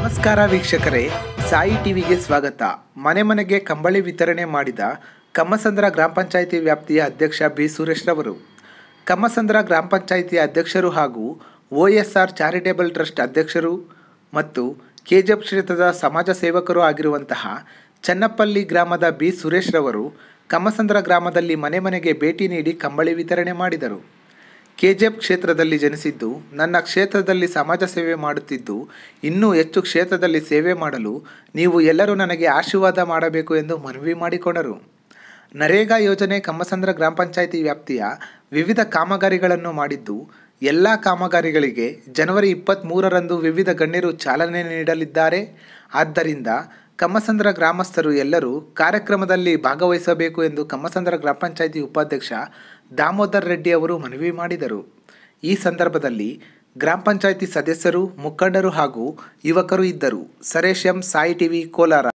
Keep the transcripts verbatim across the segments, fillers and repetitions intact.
ನಮಸ್ಕಾರ ವೀಕ್ಷಕರೇ, ಸಾಯಿ ಟಿವಿಗೆ ಸ್ವಾಗತ. ಮನೆ ಮನೆಗೆ ಕಂಬಳಿ ವಿತರಣೆ ಮಾಡಿದ ಕಮ್ಮಸಂದ್ರ ಗ್ರಾಮ ಪಂಚಾಯಿತಿ ವ್ಯಾಪ್ತಿಯ ಅಧ್ಯಕ್ಷ ಬಿ ಸುರೇಶ್ ರವರು. ಕಮ್ಮಸಂದ್ರ ಗ್ರಾಮ ಪಂಚಾಯಿತಿ ಅಧ್ಯಕ್ಷರು ಹಾಗೂ O S R charitable trust ಅಧ್ಯಕ್ಷರು ಮತ್ತು ಕೆಜಿಎಫ್ ಕ್ಷೇತ್ರದ ಸಮಾಜ ಸೇವಕರು ಆಗಿರುವಂತಹ ಚನ್ನಪಲ್ಲಿ ಗ್ರಾಮದ ಬಿ ಸುರೇಶ್ ರವರು ಕಮ್ಮಸಂದ್ರ ಗ್ರಾಮದಲ್ಲಿ ಮನೆ ಮನೆಗೆ ಭೇಟಿ ನೀಡಿ ಕಂಬಳಿ ವಿತರಣೆ ಮಾಡಿದರು. ಕೆಜಿಎಫ್ ಕ್ಷೇತ್ರದಲ್ಲಿ ಜನಿಸಿದ್ದು, ನನ್ನ ಕ್ಷೇತ್ರದಲ್ಲಿ ಸಮಾಜ ಸೇವೆ ಮಾಡುತ್ತಿದ್ದು, ಇನ್ನೂ ಹೆಚ್ಚು ಕ್ಷೇತ್ರದಲ್ಲಿ ಸೇವೆ ಮಾಡಲು ನೀವು ಎಲ್ಲರೂ ನನಗೆ ಆಶೀರ್ವಾದ ಮಾಡಬೇಕು ಎಂದು ಮನವಿ ಮಾಡಿಕೊಂಡರು. ನರೇಗಾ ಯೋಜನೆ ಕಮ್ಮಸಂದ್ರ ಗ್ರಾಮ ಪಂಚಾಯಿತಿ ವ್ಯಾಪ್ತಿಯ ವಿವಿಧ ಕಾಮಗಾರಿಗಳನ್ನು ಮಾಡಿದ್ದು, ಎಲ್ಲ ಕಾಮಗಾರಿಗಳಿಗೆ ಜನವರಿ ಇಪ್ಪತ್ತ್ಮೂರರಂದು ವಿವಿಧ ಗಣ್ಯರು ಚಾಲನೆ ನೀಡಲಿದ್ದಾರೆ. ಆದ್ದರಿಂದ ಕಮ್ಮಸಂದ್ರ ಗ್ರಾಮಸ್ಥರು ಎಲ್ಲರೂ ಕಾರ್ಯಕ್ರಮದಲ್ಲಿ ಭಾಗವಹಿಸಬೇಕು ಎಂದು ಕಮ್ಮಸಂದ್ರ ಗ್ರಾಮ ಪಂಚಾಯಿತಿ ಉಪಾಧ್ಯಕ್ಷ ದಾಮೋದರ್ ರೆಡ್ಡಿ ಅವರು ಮನವಿ ಮಾಡಿದರು. ಈ ಸಂದರ್ಭದಲ್ಲಿ ಗ್ರಾಮ ಪಂಚಾಯಿತಿ ಸದಸ್ಯರು, ಮುಖಂಡರು ಹಾಗೂ ಯುವಕರು ಇದ್ದರು. Suresh M, Sai TV, Kolar.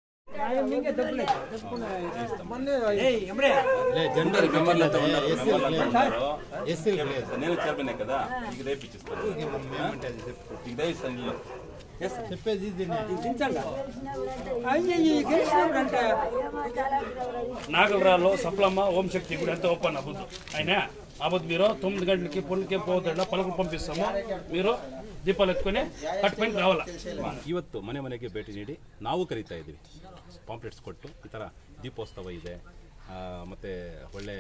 నాగలరాలో సప్లమ్మ ఓం శక్తి గుడి అంతా ఓపెన్ అవ్వదు. అయినా అవ్వదు. మీరు తొమ్మిది గంటలకి పొన్నుకే పోతుండ పలుకులు పంపిస్తాము. మీరు దీపాలు ఎత్తుకొని కట్టుకొని రావాలా. ಇವತ್ತು ಮನೆ ಮನೆಗೆ ಭೇಟಿ ನೀಡಿ ನಾವು ಕರೀತಾ ಇದ್ದೀವಿ. ಪಾಂಪ್ಲೆಟ್ಸ್ ಕೊಟ್ಟು ಈ ಥರ ದೀಪೋತ್ಸವ ಇದೆ, ಮತ್ತು ಒಳ್ಳೆ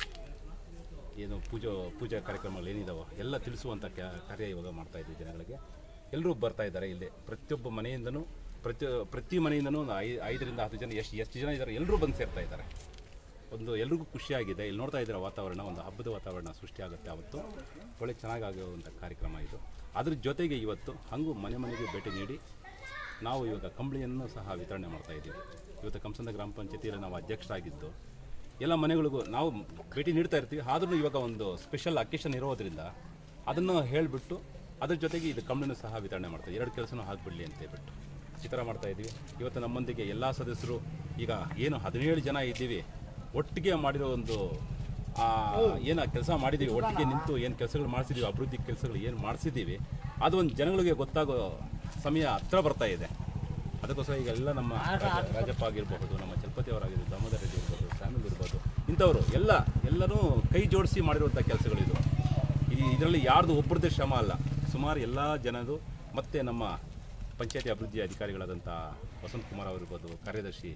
ಏನು ಪೂಜೆ ಪೂಜಾ ಕಾರ್ಯಕ್ರಮಗಳು ಏನಿದಾವೋ ಎಲ್ಲ ತಿಳಿಸುವಂಥ ಕಾರ್ಯ ಇವಾಗ ಮಾಡ್ತಾಯಿದ್ದೀವಿ. ಜನಗಳಿಗೆ ಎಲ್ಲರೂ ಬರ್ತಾ ಇದ್ದಾರೆ. ಇಲ್ಲಿ ಪ್ರತಿಯೊಬ್ಬ ಮನೆಯಿಂದನೂ ಪ್ರತಿ ಪ್ರತಿ ಮನೆಯಿಂದನೂ ಐ ಐದರಿಂದ ಹತ್ತು ಜನ ಎಷ್ಟು ಎಷ್ಟು ಜನ ಇದ್ದಾರೆ ಎಲ್ಲರೂ ಬಂದು ಸೇರ್ತಾ ಇದ್ದಾರೆ. ಒಂದು ಎಲ್ರಿಗೂ ಖುಷಿಯಾಗಿದೆ. ಇಲ್ಲಿ ನೋಡ್ತಾ ಇದ್ದಾರೆ ವಾತಾವರಣ, ಒಂದು ಹಬ್ಬದ ವಾತಾವರಣ ಸೃಷ್ಟಿಯಾಗುತ್ತೆ. ಅವತ್ತು ಒಳ್ಳೆ ಚೆನ್ನಾಗಾಗುವಂಥ ಕಾರ್ಯಕ್ರಮ ಇದು. ಅದ್ರ ಜೊತೆಗೆ ಇವತ್ತು ಹಾಗೂ ಮನೆ ಮನೆಗೆ ಭೇಟಿ ನೀಡಿ ನಾವು ಇವಾಗ ಕಂಬಳಿಯನ್ನು ಸಹ ವಿತರಣೆ ಮಾಡ್ತಾಯಿದ್ದೀವಿ. ಇವತ್ತು ಕಮ್ಮಸಂದ್ರ ಗ್ರಾಮ ಪಂಚಾಯತಿಯಲ್ಲಿ ನಾವು ಅಧ್ಯಕ್ಷರಾಗಿದ್ದು ಎಲ್ಲ ಮನೆಗಳಿಗೂ ನಾವು ಭೇಟಿ ನೀಡ್ತಾ ಇರ್ತೀವಿ. ಆದ್ರೂ ಇವಾಗ ಒಂದು ಸ್ಪೆಷಲ್ ಅಕೇಶನ್ ಇರೋದ್ರಿಂದ ಅದನ್ನು ಹೇಳಿಬಿಟ್ಟು ಅದ್ರ ಜೊತೆಗೆ ಇದು ಕಂಬಳಿನೂ ಸಹ ವಿತರಣೆ ಮಾಡ್ತಾಯಿದ್ದೀವಿ. ಎರಡು ಕೆಲಸನೂ ಆಗಿಬಿಡಲಿ ಅಂತ ಹೇಳ್ಬಿಟ್ಟು ಈ ಥರ ಮಾಡ್ತಾಯಿದ್ದೀವಿ. ಇವತ್ತು ನಮ್ಮೊಂದಿಗೆ ಎಲ್ಲ ಸದಸ್ಯರು ಈಗ ಏನು ಹದಿನೇಳು ಜನ ಇದ್ದೀವಿ, ಒಟ್ಟಿಗೆ ಮಾಡಿರೋ ಒಂದು ಏನು ಕೆಲಸ ಮಾಡಿದ್ದೀವಿ, ಒಟ್ಟಿಗೆ ನಿಂತು ಏನು ಕೆಲಸಗಳು ಮಾಡಿಸಿದ್ದೀವಿ, ಅಭಿವೃದ್ಧಿ ಕೆಲಸಗಳು ಏನು ಮಾಡಿಸಿದ್ದೀವಿ, ಅದು ಒಂದು ಜನಗಳಿಗೆ ಗೊತ್ತಾಗೋ ಸಮಯ ಹತ್ರ ಬರ್ತಾ ಇದೆ. ಅದಕ್ಕೋಸ್ಕರ ಈಗ ಎಲ್ಲ ನಮ್ಮ ರಾಜಪ್ಪ ಆಗಿರ್ಬೋದು, ನಮ್ಮ ಚಲಪತಿ ಅವರಾಗಿರ್ಬೋದು, ದಾಮೋದರ್ ರೆಡ್ಡಿ ಇರ್ಬೋದು, ಸ್ಯಾಮಿಲ್ ಇರ್ಬೋದು, ಇಂಥವರು ಎಲ್ಲ ಎಲ್ಲರೂ ಕೈ ಜೋಡಿಸಿ ಮಾಡಿರುವಂಥ ಕೆಲಸಗಳಿದು. ಇದರಲ್ಲಿ ಯಾರ್ದು ಒಬ್ಬರದ್ದೇ ಶ್ರಮ ಅಲ್ಲ, ಸುಮಾರು ಎಲ್ಲ ಜನರು ಮತ್ತು ನಮ್ಮ ಪಂಚಾಯತಿ ಅಭಿವೃದ್ಧಿ ಅಧಿಕಾರಿಗಳಾದಂಥ ವಸಂತ್ ಕುಮಾರ್ ಅವರಿರ್ಬೋದು, ಕಾರ್ಯದರ್ಶಿ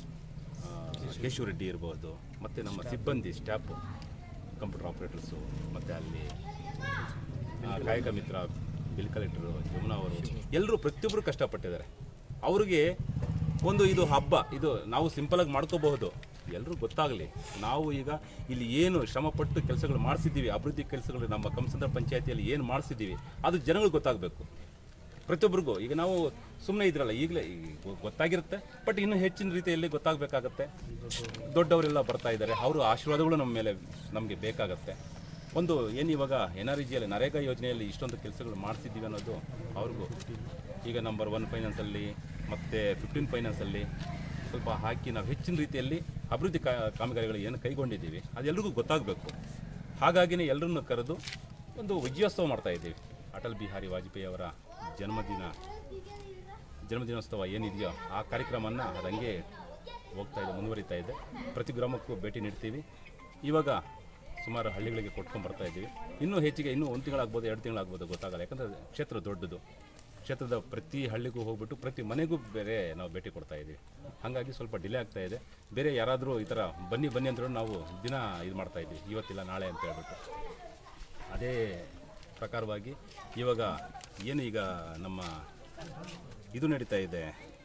ಕೇಶವ ರೆಡ್ಡಿ ಇರ್ಬೋದು, ಮತ್ತು ನಮ್ಮ ಸಿಬ್ಬಂದಿ ಸ್ಟಾಫು, ಕಂಪ್ಯೂಟರ್ ಆಪ್ರೇಟರ್ಸು, ಮತ್ತು ಅಲ್ಲಿ ಕಾಯಕ ಮಿತ್ರ, ಬಿಲ್ ಕಲೆಕ್ಟರು, ಯಮುನಾ ಅವರು ಎಲ್ಲರೂ ಪ್ರತಿಯೊಬ್ಬರು ಕಷ್ಟಪಟ್ಟಿದ್ದಾರೆ. ಅವ್ರಿಗೆ ಒಂದು ಇದು ಹಬ್ಬ, ಇದು ನಾವು ಸಿಂಪಲಾಗಿ ಮಾಡ್ಕೋಬಹುದು, ಎಲ್ಲರೂ ಗೊತ್ತಾಗಲಿ. ನಾವು ಈಗ ಇಲ್ಲಿ ಏನು ಶ್ರಮಪಟ್ಟು ಕೆಲಸಗಳು ಮಾಡಿಸಿದ್ದೀವಿ, ಅಭಿವೃದ್ಧಿ ಕೆಲಸಗಳು ನಮ್ಮ ಕಮ್ಮಸಂದ್ರ ಪಂಚಾಯತಿಯಲ್ಲಿ ಏನು ಮಾಡಿಸಿದ್ದೀವಿ ಅದು ಜನಗಳಿಗೆ ಗೊತ್ತಾಗಬೇಕು ಪ್ರತಿಯೊಬ್ಬರಿಗೂ. ಈಗ ನಾವು ಸುಮ್ಮನೆ ಇದ್ರಲ್ಲ, ಈಗಲೇ ಗೊತ್ತಾಗಿರುತ್ತೆ, ಬಟ್ ಇನ್ನೂ ಹೆಚ್ಚಿನ ರೀತಿಯಲ್ಲಿ ಗೊತ್ತಾಗಬೇಕಾಗತ್ತೆ. ದೊಡ್ಡವರೆಲ್ಲ ಬರ್ತಾ ಇದ್ದಾರೆ, ಅವರು ಆಶೀರ್ವಾದಗಳು ನಮ್ಮ ಮೇಲೆ ನಮಗೆ ಬೇಕಾಗತ್ತೆ. ಒಂದು ಏನು ಇವಾಗ ಎನ್ ಆರ್ ಇ ಜಿಯಲ್ಲಿ ನರೇಗಾ ಯೋಜನೆಯಲ್ಲಿ ಇಷ್ಟೊಂದು ಕೆಲಸಗಳು ಮಾಡಿಸಿದ್ದೀವಿ ಅನ್ನೋದು ಅವ್ರಿಗೂ ಈಗ ನಂಬರ್ ಒನ್ ಫೈನಾನ್ಸಲ್ಲಿ ಮತ್ತು ಫಿಫ್ಟೀನ್ ಫೈನಾನ್ಸಲ್ಲಿ ಸ್ವಲ್ಪ ಹಾಕಿ ನಾವು ಹೆಚ್ಚಿನ ರೀತಿಯಲ್ಲಿ ಅಭಿವೃದ್ಧಿ ಕಾಮಗಾರಿಗಳು ಏನು ಕೈಗೊಂಡಿದ್ದೀವಿ ಅದೆಲ್ಲರಿಗೂ ಗೊತ್ತಾಗಬೇಕು. ಹಾಗಾಗಿಯೇ ಎಲ್ಲರನ್ನು ಕರೆದು ಒಂದು ವಿಜಯೋತ್ಸವ ಮಾಡ್ತಾಯಿದ್ದೀವಿ. ಅಟಲ್ ಬಿಹಾರಿ ವಾಜಪೇಯಿ ಅವರ ಜನ್ಮದಿನ ಜನ್ಮದಿನೋತ್ಸವ ಏನಿದೆಯೋ ಆ ಕಾರ್ಯಕ್ರಮವನ್ನು ಅದಂಗೆ ಹೋಗ್ತಾ ಇದೆ, ಮುಂದುವರಿತಾ ಇದೆ. ಪ್ರತಿ ಗ್ರಾಮಕ್ಕೂ ಭೇಟಿ ನೀಡ್ತೀವಿ. ಇವಾಗ ಸುಮಾರು ಹಳ್ಳಿಗಳಿಗೆ ಕೊಟ್ಕೊಂಡು ಬರ್ತಾ ಇದ್ದೀವಿ. ಇನ್ನೂ ಹೆಚ್ಚಿಗೆ ಇನ್ನೂ ಒಂದು ತಿಂಗಳಾಗ್ಬೋದು, ಎರಡು ತಿಂಗಳಾಗ್ಬೋದು, ಗೊತ್ತಾಗಲ್ಲ. ಯಾಕಂದರೆ ಕ್ಷೇತ್ರ ದೊಡ್ಡದು. ಕ್ಷೇತ್ರದ ಪ್ರತಿ ಹಳ್ಳಿಗೂ ಹೋಗ್ಬಿಟ್ಟು ಪ್ರತಿ ಮನೆಗೂ ಬೇರೆ ನಾವು ಭೇಟಿ ಕೊಡ್ತಾ ಇದ್ದೀವಿ. ಹಾಗಾಗಿ ಸ್ವಲ್ಪ ಡಿಲೇ ಆಗ್ತಾ ಇದೆ. ಬೇರೆ ಯಾರಾದರೂ ಈ ಥರ ಬನ್ನಿ ಬನ್ನಿ ಅಂದ್ರೂ ನಾವು ದಿನ ಇದು ಮಾಡ್ತಾಯಿದ್ವಿ, ಇವತ್ತಿಲ್ಲ ನಾಳೆ ಅಂತ ಹೇಳ್ಬಿಟ್ಟು. ಅದೇ ಪ್ರಕಾರವಾಗಿ ಇವಾಗ ಏನು ಈಗ ನಮ್ಮ ಇದು ನಡೀತಾ ಇದೆ,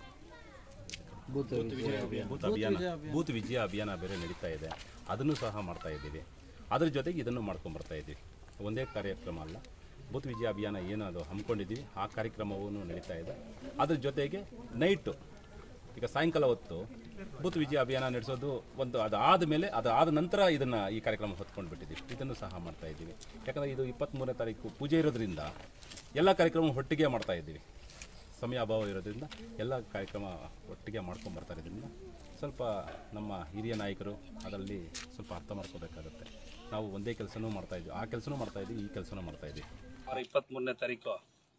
ಬೂತ್ ಅಭಿಯಾನ ಬೂತ್ ವಿಜಯ ಅಭಿಯಾನ ಬೇರೆ ನಡೀತಾ ಇದೆ. ಅದನ್ನು ಸಹ ಮಾಡ್ತಾ ಇದ್ದೀವಿ. ಅದ್ರ ಜೊತೆಗೆ ಇದನ್ನು ಮಾಡ್ಕೊಂಬರ್ತಾ ಇದ್ದೀವಿ. ಒಂದೇ ಕಾರ್ಯಕ್ರಮ ಅಲ್ಲ, ಬೂತ್ ವಿಜಯ ಅಭಿಯಾನ ಏನು ಅದು ಹಮ್ಮಿಕೊಂಡಿದ್ದೀವಿ ಆ ಕಾರ್ಯಕ್ರಮವೂ ನಡೀತಾ ಇದೆ. ಅದ್ರ ಜೊತೆಗೆ ನೈಟು ಈಗ ಸಾಯಂಕಾಲ ಹೊತ್ತು ಬೂತ್ ವಿಜಯ ಅಭಿಯಾನ ನಡೆಸೋದು ಒಂದು, ಅದಾದ ಮೇಲೆ ಅದಾದ ನಂತರ ಇದನ್ನು ಈ ಕಾರ್ಯಕ್ರಮ ಹೊತ್ಕೊಂಡು ಬಿಟ್ಟಿದ್ದೀವಿ. ಇದನ್ನು ಸಹ ಮಾಡ್ತಾ ಇದ್ದೀವಿ. ಯಾಕಂದರೆ ಇದು ಇಪ್ಪತ್ತ್ಮೂರನೇ ತಾರೀಕು ಪೂಜೆ ಇರೋದ್ರಿಂದ ಎಲ್ಲ ಕಾರ್ಯಕ್ರಮ ಒಟ್ಟಿಗೆ ಮಾಡ್ತಾ ಇದ್ದೀವಿ. ಸಮಯ ಅಭಾವ ಇರೋದ್ರಿಂದ ಎಲ್ಲ ಕಾರ್ಯಕ್ರಮ ಒಟ್ಟಿಗೆ ಮಾಡ್ಕೊಂಡು ಬರ್ತಾ ಇರೋದ್ರಿಂದ ಸ್ವಲ್ಪ ನಮ್ಮ ಹಿರಿಯ ನಾಯಕರು ಅದರಲ್ಲಿ ಸ್ವಲ್ಪ ಅರ್ಥ ಮಾಡ್ಕೋಬೇಕಾಗುತ್ತೆ. ನಾವು ಒಂದೇ ಕೆಲಸನೂ ಮಾಡ್ತಾಯಿದ್ವಿ, ಆ ಕೆಲಸನೂ ಮಾಡ್ತಾಯಿದ್ವಿ, ಈ ಕೆಲಸನೂ ಮಾಡ್ತಾಯಿದ್ವಿ. ಇಪ್ಪತ್ತ್ಮೂರನೇ ತಾರೀಕು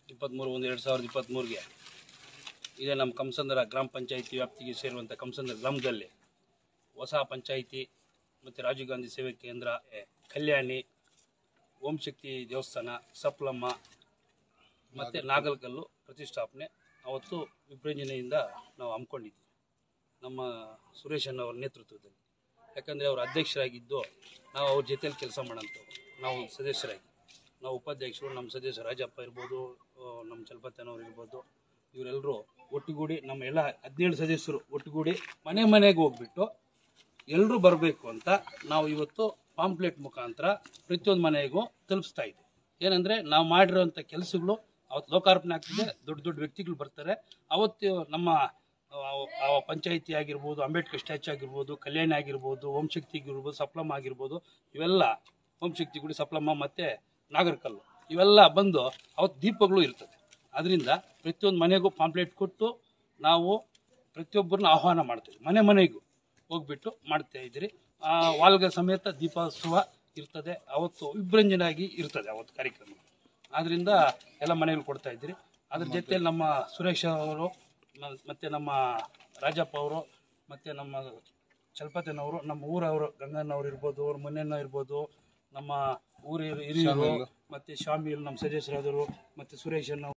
ಇಪ್ಪತ್ತ್ಮೂರು ಒಂದು ಎರಡು ಸಾವಿರದ ಇಪ್ಪತ್ತ್ಮೂರಿಗೆ ಇದೇ ನಮ್ಮ ಕಮಸಂದ್ರ ಗ್ರಾಮ ಪಂಚಾಯಿತಿ ವ್ಯಾಪ್ತಿಗೆ ಸೇರುವಂಥ ಕಮಸಂದ್ರ ಗ್ರಾಮದಲ್ಲಿ ಹೊಸ ಪಂಚಾಯಿತಿ ಮತ್ತು ರಾಜೀವ್ ಗಾಂಧಿ ಸೇವಾ ಕೇಂದ್ರ, ಕಲ್ಯಾಣಿ, ಓಂ ಶಕ್ತಿ ದೇವಸ್ಥಾನ, ಸಪ್ಲಮ್ಮ ಮತ್ತು ನಾಗಲ್ಕಲ್ಲು ಪ್ರತಿಷ್ಠಾಪನೆ ಅವತ್ತು ವಿಜೃಂಭಣೆಯಿಂದ ನಾವು ಹಮ್ಮಿಕೊಂಡಿದ್ವಿ ನಮ್ಮ ಸುರೇಶ್ ಅಣ್ಣವರ ನೇತೃತ್ವದಲ್ಲಿ. ಯಾಕಂದರೆ ಅವರು ಅಧ್ಯಕ್ಷರಾಗಿದ್ದು ನಾವು ಅವ್ರ ಜೊತೆಯಲ್ಲಿ ಕೆಲಸ ಮಾಡೋಂಥವ್ರು, ನಾವು ಸದಸ್ಯರಾಗಿ, ನಾವು ಉಪಾಧ್ಯಕ್ಷರು, ನಮ್ಮ ಸದಸ್ಯರು ರಾಜಪ್ಪ ಇರ್ಬೋದು, ನಮ್ಮ ಚಲಪತಿಯವ್ರು ಇರ್ಬೋದು, ಇವರೆಲ್ಲರೂ ಒಟ್ಟುಗೂಡಿ ನಮ್ಮ ಎಲ್ಲ ಹದಿನೇಳು ಸದಸ್ಯರು ಒಟ್ಟುಗೂಡಿ ಮನೆ ಮನೆಗೆ ಹೋಗ್ಬಿಟ್ಟು ಎಲ್ಲರೂ ಬರಬೇಕು ಅಂತ ನಾವು ಇವತ್ತು ಪಾಂಪ್ಲೆಟ್ ಮುಖಾಂತರ ಪ್ರತಿಯೊಂದು ಮನೆಗೂ ತಲುಪಿಸ್ತಾ ಇದ್ದೀವಿ. ಏನಂದರೆ ನಾವು ಮಾಡಿರೋಂಥ ಕೆಲಸಗಳು ಅವತ್ತು ಲೋಕಾರ್ಪಣೆ ಆಗ್ತಿದೆ, ದೊಡ್ಡ ದೊಡ್ಡ ವ್ಯಕ್ತಿಗಳು ಬರ್ತಾರೆ. ಅವತ್ತು ನಮ್ಮ ಪಂಚಾಯಿತಿ ಆಗಿರ್ಬೋದು, ಅಂಬೇಡ್ಕರ್ ಸ್ಟ್ಯಾಚ್ಯೂ ಆಗಿರ್ಬೋದು, ಕಲ್ಯಾಣಿ ಆಗಿರ್ಬೋದು, ಓಂ ಶಕ್ತಿ ಆಗಿರ್ಬೋದು, ಸಪ್ಲಮ್ಮ ಆಗಿರ್ಬೋದು, ಇವೆಲ್ಲ ಓಂ ಶಕ್ತಿ ಗುಡಿ, ಸಪ್ಲಮ್ಮ ಮತ್ತು ನಾಗರಕಲ್ಲು ಇವೆಲ್ಲ ಬಂದು ಅವತ್ತು ದೀಪಗಳು ಇರ್ತದೆ. ಅದರಿಂದ ಪ್ರತಿಯೊಂದು ಮನೆಗೂ ಪಾಂಪ್ಲೆಟ್ ಕೊಟ್ಟು ನಾವು ಪ್ರತಿಯೊಬ್ಬರನ್ನ ಆಹ್ವಾನ ಮಾಡ್ತೀವಿ, ಮನೆ ಮನೆಗೂ ಹೋಗ್ಬಿಟ್ಟು ಮಾಡ್ತಾ ಇದ್ದೀರಿ. ವಾಲ್ಗ ಸಮೇತ ದೀಪೋತ್ಸವ ಇರ್ತದೆ, ಅವತ್ತು ವಿಜೃಂಭಣೆಯಾಗಿ ಇರ್ತದೆ ಅವತ್ತು ಕಾರ್ಯಕ್ರಮ. ಆದ್ದರಿಂದ ಎಲ್ಲ ಮನೆಗಳು ಕೊಡ್ತಾ ಇದ್ದೀರಿ. ಅದ್ರ ಜೊತೆಯಲ್ಲಿ ನಮ್ಮ ಸುರೇಶ್ ಅವರು ಮತ್ತು ನಮ್ಮ ರಾಜಪ್ಪ ಅವರು ಮತ್ತು ನಮ್ಮ ಚಲಪತಿಯವರು, ನಮ್ಮ ಊರವರು ಗಂಗಣ್ಣವ್ರು ಇರ್ಬೋದು, ಅವ್ರ ಮುನ್ನಣ್ಣ ಇರ್ಬೋದು, ನಮ್ಮ ಊರ ಹಿರಿಯರು ಮತ್ತು ಶಾಮೀಲ್ ನಮ್ಮ ಸದಸ್ಯರಾದರು ಮತ್ತು ಸುರೇಶ್ ಅಣ್ಣ